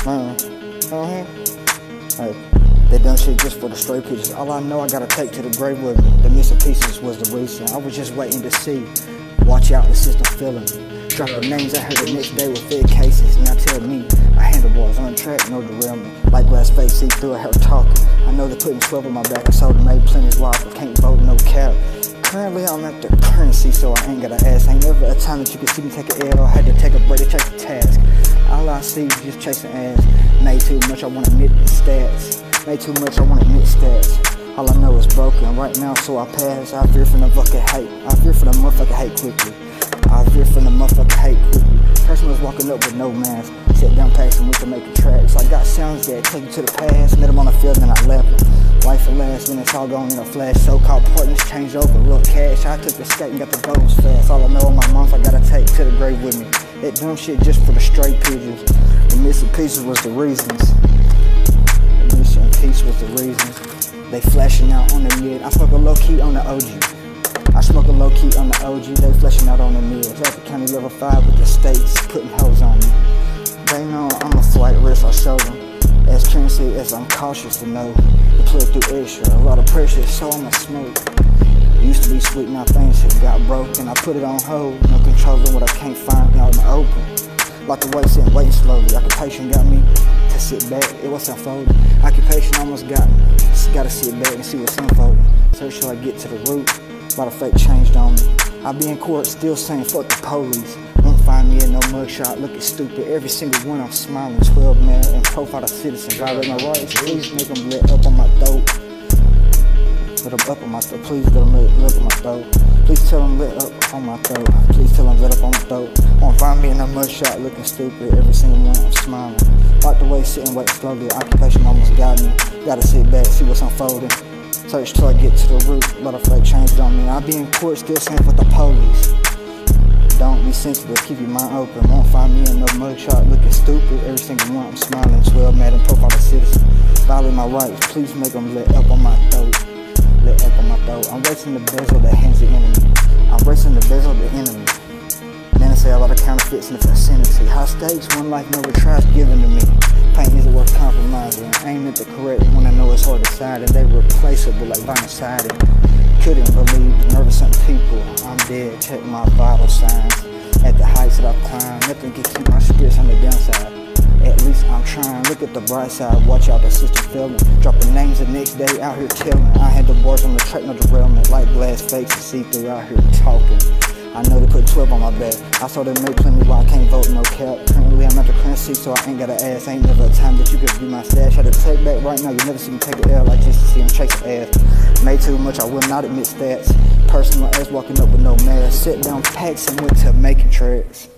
Hey, they done shit just for the straight pictures. All I know I gotta take to the grave with me. The missing pieces was the reason. I was just waiting to see. Watch out, the system feeling me. Dropping names I heard the next day with fed cases. Now tell me, I handle bars on track, no derailment. Like glass face, see through it, her talking. I know they putting 12 on my back. I sold and made plenty of life, but can't vote, no cap. Currently I'm at the currency, so I ain't gotta ask. Ain't never a time that you can see me take an L. I had to take a break to chase the task. All I see is just chasing ass. Made too much, I wanna admit the stats. Made too much, I wanna admit stats. All I know is broken right now, so I pass. I fear from the fucking hate. I fear for the motherfucking hate quickly. I fear from the motherfucking hate quickly. Person was walking up with no mask. Sat down past him with the making tracks. I got sounds that take you to the past. Met him on the field and I left him. Life at last, then it's all gone in a flash. So-called partners changed over, real cash. I took the skate and got the goals fast. All I know on my month, I gotta take to the grave with me. That dumb shit just for the straight pigeons. The missing pieces was the reasons. The missing piece was the reasons. They flashing out on the mid. I smoke a low key on the OG. I smoke a low key on the OG. They flashing out on the mid. At the county level 5 with the states putting hoes on me. They know I'm a flight risk. I show them. As currency as I'm cautious to know. The plug through extra, a lot of pressure, so I'ma smoke. Used to be sweet, now things have got broken. I put it on hold, no controlling what I can't find out in the open. Like the way sitting waiting slowly. Occupation got me to sit back, it was unfolding. Occupation almost got me, just gotta sit back and see what's unfolding. Search till I get to the root, a lot of fake changed on me. I be in court still saying fuck the police. Won't find me in no mugshot looking stupid. Every single one I'm smiling. 12 man and profile of citizens. Violate my rights, please make them let up on my throat. Let them up on my throat. Please let them let up on my throat. Please tell them let up on my throat. Please tell them let up on my throat. Won't find me in no mugshot looking stupid. Every single one I'm smiling. Like the way sitting wait slowly. Occupation almost got me. Gotta sit back, see what's unfolding. Search till I get to the root. A lot of fake changed on me. I be in court still saying fuck the police. Don't be sensitive, keep your mind open. Won't find me in no mugshot looking stupid. Every single one I'm smiling. 12 mad and profile of citizen. Violate my rights, please make them let up on my throat. Let up on my throat. I'm racing the bezel that hands the enemy. I'm racing the bezel the enemy. Then they say a lot of counterfeits in the vicinity. High stakes, one life, no retrieves given to me. Pain isn't worth compromising. Aim at the correct when I know it's hard to decide. And they replaceable like vinyl siding. Couldn't believe the nervous some people. I'm dead, check my vital signs. At the heights that I've climbed, nothing can keep my spirits on the downside. At least I'm trying, look at the bright side. Watch out, the system failing. Dropping names the next day, out here telling. I had the bars on the track, no derailment. Like glass fakes and see-through, out here talking. I know they put 12 on my back. I saw they made plenty while I can't vote, no cap. Currently I'm at the currency, so I ain't gotta ask. Ain't never a time that you could be my stash. Had to take back right now, you never see me take an L. I just to see him chase ass. Made too much, I will not admit stats. Personal ass walking up with no mask. Sit down packs and went to making tracks.